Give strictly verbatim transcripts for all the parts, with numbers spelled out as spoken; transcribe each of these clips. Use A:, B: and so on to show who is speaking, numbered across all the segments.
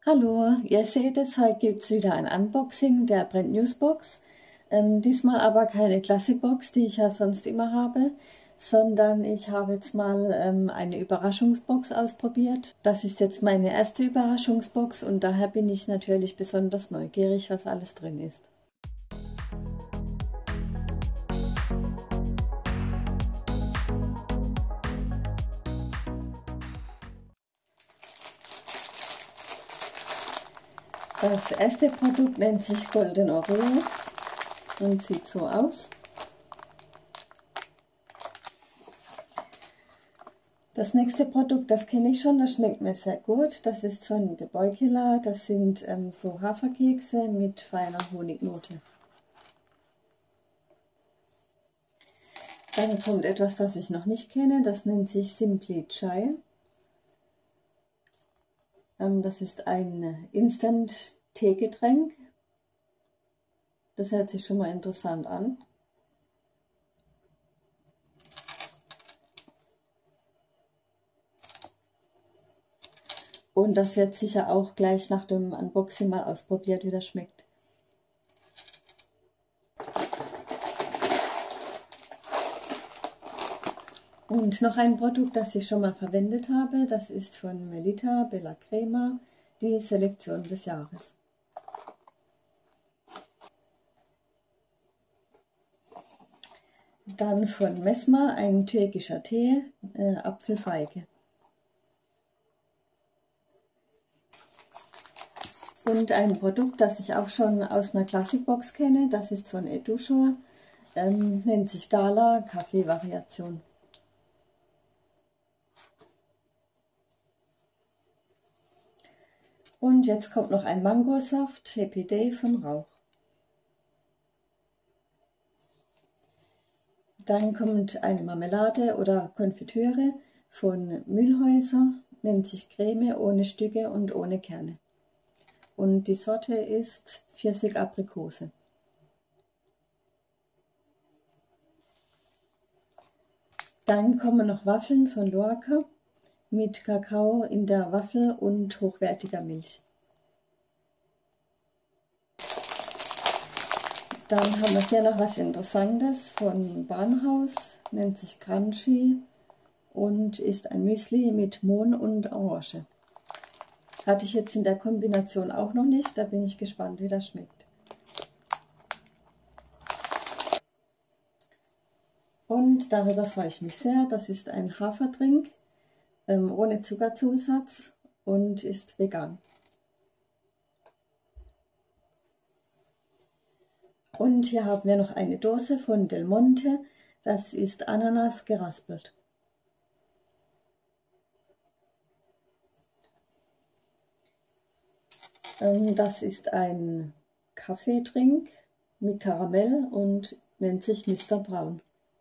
A: Hallo, ihr seht es, heute gibt es wieder ein Unboxing der Brand News Box. Ähm, diesmal aber keine Classic Box, die ich ja sonst immer habe, sondern ich habe jetzt mal ähm, eine Überraschungsbox ausprobiert. Das ist jetzt meine erste Überraschungsbox und daher bin ich natürlich besonders neugierig, was alles drin ist. Das erste Produkt nennt sich Golden Oreo und sieht so aus. Das nächste Produkt, das kenne ich schon, das schmeckt mir sehr gut. Das ist von The Boy Killer. Das sind ähm, so Haferkekse mit feiner Honignote. Dann kommt etwas, das ich noch nicht kenne. Das nennt sich Simply Chai. Ähm, das ist ein Instant-Teegetränk. Das hört sich schon mal interessant an. Und das wird sicher auch gleich nach dem Unboxing mal ausprobiert, wie das schmeckt. Und noch ein Produkt, das ich schon mal verwendet habe, das ist von Melita Bella Crema, die Selektion des Jahres. Dann von Mesma ein türkischer Tee, äh, Apfelfeige. Und ein Produkt, das ich auch schon aus einer Classic Box kenne, das ist von Edushore, ähm, nennt sich Gala Kaffee-Variation. Und jetzt kommt noch ein Mangosaft, Happy Day von Rauch. Dann kommt eine Marmelade oder Konfitüre von Mühlhäuser, nennt sich Creme ohne Stücke und ohne Kerne. Und die Sorte ist Pfirsich-Aprikose. Dann kommen noch Waffeln von Loacker mit Kakao in der Waffel und hochwertiger Milch. Dann haben wir hier noch was Interessantes von Bahnhaus, nennt sich Crunchy und ist ein Müsli mit Mohn und Orange. Hatte ich jetzt in der Kombination auch noch nicht, da bin ich gespannt, wie das schmeckt. Und darüber freue ich mich sehr, das ist ein Haferdrink ähm, ohne Zuckerzusatz und ist vegan. Und hier haben wir noch eine Dose von Del Monte, das ist Ananas geraspelt. Das ist ein Kaffeetrink mit Karamell und nennt sich Mister Braun.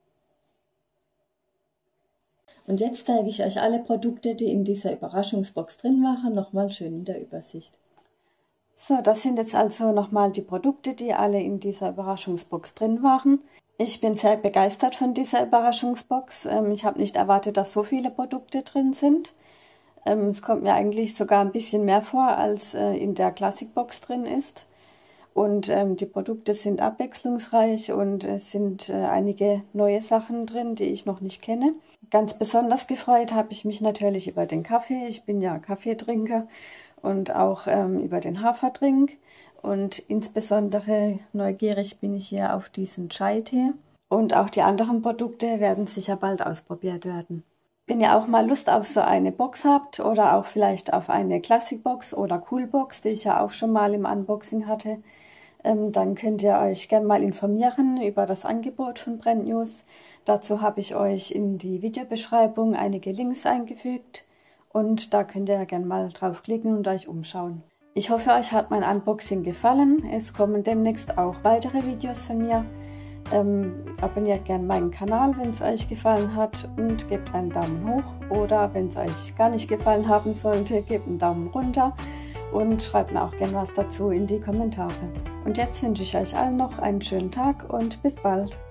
A: Und jetzt zeige ich euch alle Produkte, die in dieser Überraschungsbox drin waren, nochmal schön in der Übersicht. So, das sind jetzt also nochmal die Produkte, die alle in dieser Überraschungsbox drin waren. Ich bin sehr begeistert von dieser Überraschungsbox. Ich habe nicht erwartet, dass so viele Produkte drin sind. Es kommt mir eigentlich sogar ein bisschen mehr vor, als in der Classic Box drin ist. Und ähm, die Produkte sind abwechslungsreich und es sind äh, einige neue Sachen drin, die ich noch nicht kenne. Ganz besonders gefreut habe ich mich natürlich über den Kaffee. Ich bin ja Kaffeetrinker und auch ähm, über den Haferdrink. Und insbesondere neugierig bin ich hier auf diesen Chai-Tee. Und auch die anderen Produkte werden sicher bald ausprobiert werden. Wenn ihr auch mal Lust auf so eine Box habt oder auch vielleicht auf eine Classic Box oder Cool Box, die ich ja auch schon mal im Unboxing hatte, ähm, dann könnt ihr euch gerne mal informieren über das Angebot von Brand News. Dazu habe ich euch in die Videobeschreibung einige Links eingefügt und da könnt ihr gerne mal draufklicken und euch umschauen. Ich hoffe, euch hat mein Unboxing gefallen. Es kommen demnächst auch weitere Videos von mir. Ähm, abonniert gerne meinen Kanal, wenn es euch gefallen hat und gebt einen Daumen hoch oder wenn es euch gar nicht gefallen haben sollte, gebt einen Daumen runter und schreibt mir auch gerne was dazu in die Kommentare. Und jetzt wünsche ich euch allen noch einen schönen Tag und bis bald.